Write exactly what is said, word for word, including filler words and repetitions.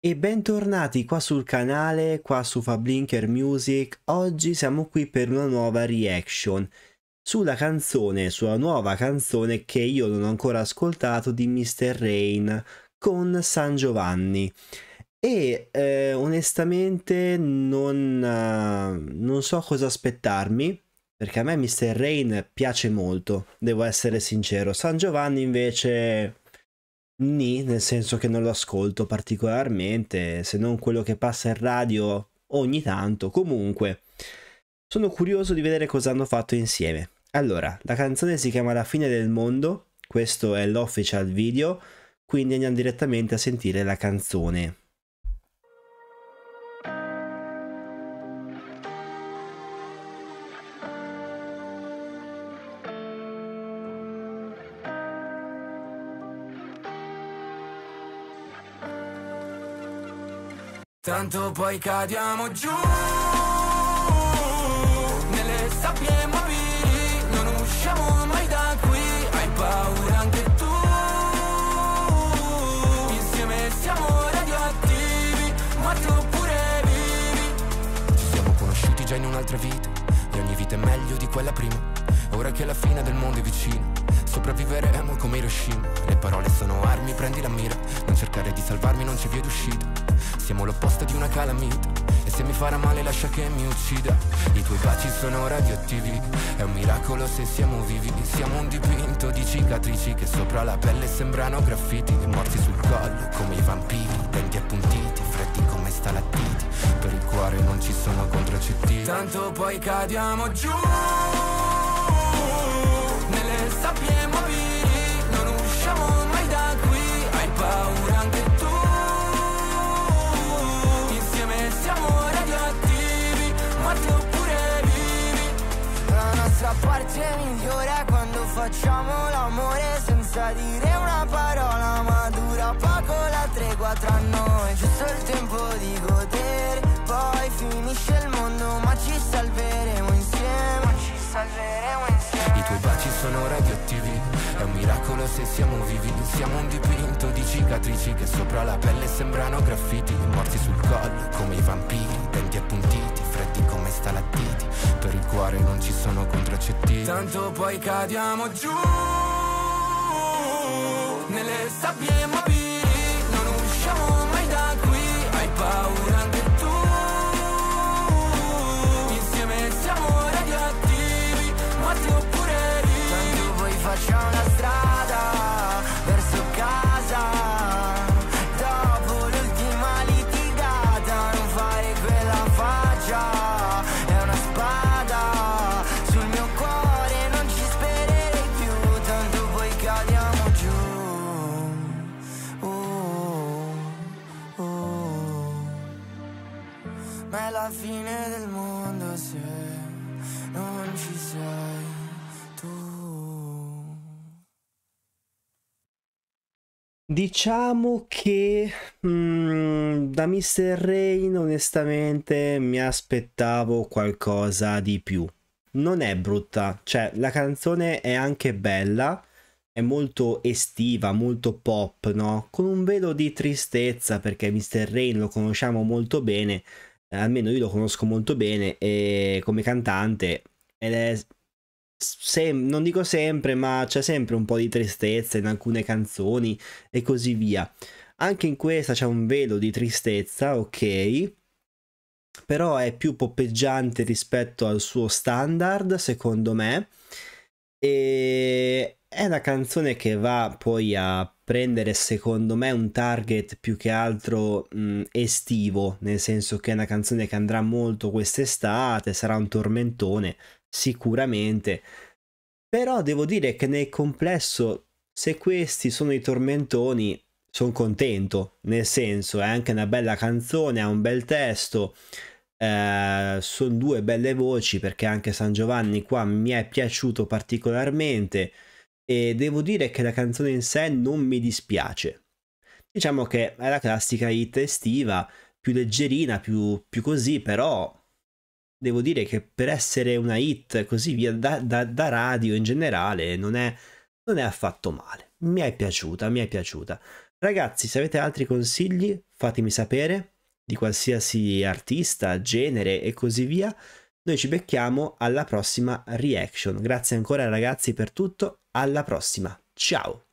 E bentornati qua sul canale, qua su Fablinker Music. Oggi siamo qui per una nuova reaction sulla canzone, sulla nuova canzone che io non ho ancora ascoltato di mister Rain con San Giovanni. E eh, onestamente non, uh, non so cosa aspettarmi, perché a me mister Rain piace molto, devo essere sincero. San Giovanni invece... Ni, nel senso che non lo ascolto particolarmente, se non quello che passa in radio ogni tanto. Comunque, sono curioso di vedere cosa hanno fatto insieme. Allora, la canzone si chiama La fine del mondo, questo è l'official video, quindi andiamo direttamente a sentire la canzone. Tanto poi cadiamo giù nelle sabbie mobili, non usciamo mai da qui. Hai paura anche tu? Insieme siamo radioattivi, morti oppure vivi. Ci siamo conosciuti già in un'altra vita e ogni vita è meglio di quella prima. Ora che la fine del mondo è vicina, sopravviveremo come Hiroshima. Le parole sono armi, prendi la mira. Non cercare di salvarmi, non c'è via d'uscita. Siamo l'opposto di una calamita, e se mi farà male lascia che mi uccida. I tuoi baci sono radioattivi, è un miracolo se siamo vivi. Siamo un dipinto di cicatrici che sopra la pelle sembrano graffiti. Morti sul collo come i vampiri, denti appuntiti, freddi come stalattiti. Per il cuore non ci sono contraccettivi. Tanto poi cadiamo giù nelle sabbie mobili, non usciamo mai da qui. Hai paura anche tu? Insieme siamo radioattivi, morti oppure vivi. La nostra parte migliore è quando facciamo l'amore senza dire una parola, ma dura poco la tregua tra noi. Giusto il tempo di godere, poi finisce il mondo, ma ci salveremo insieme. Ma ci salveremo insieme. I tuoi baci sono radioattivi, è un miracolo se siamo vivi. Siamo un dipinto di cicatrici che sopra la pelle sembrano graffiti. Morti sul collo come i vampiri, denti appuntiti, freddi come stalattiti. Per il cuore non ci sono contraccettivi. Tanto poi cadiamo giù nelle sabbie mobili, non usciamo mai da qui. Hai paura anche tu? Insieme siamo radioattivi, morti oppure vivi. Tanto poi facciamo la strada verso casa, dopo l'ultima litigata. Non fare quella faccia, è una spada sul mio cuore, non ci spererei più. Tanto poi cadiamo giù. Oh, oh. Ma è la fine del mondo se non ci sei tu. Diciamo che mm, da mister Rain onestamente mi aspettavo qualcosa di più. Non è brutta, cioè la canzone è anche bella, è molto estiva, molto pop, no? Con un velo di tristezza, perché mister Rain lo conosciamo molto bene, eh, almeno io lo conosco molto bene e come cantante, ed è sem- non dico sempre, ma c'è sempre un po' di tristezza in alcune canzoni e così via. Anche in questa c'è un velo di tristezza, ok, però è più poppeggiante rispetto al suo standard, secondo me, e è una canzone che va poi a prendere, secondo me, un target più che altro mh, estivo, nel senso che è una canzone che andrà molto quest'estate, sarà un tormentone sicuramente, però devo dire che nel complesso, se questi sono i tormentoni, sono contento, nel senso è anche una bella canzone, ha un bel testo, eh, sono due belle voci, perché anche San Giovanni qua mi è piaciuto particolarmente e devo dire che la canzone in sé non mi dispiace. Diciamo che è la classica hit estiva, più leggerina, più, più così, però devo dire che per essere una hit così via da, da, da radio in generale non è, non è affatto male. Mi è piaciuta, mi è piaciuta. Ragazzi, se avete altri consigli fatemi sapere, di qualsiasi artista, genere e così via. Noi ci becchiamo alla prossima reaction. Grazie ancora ragazzi per tutto, alla prossima, ciao!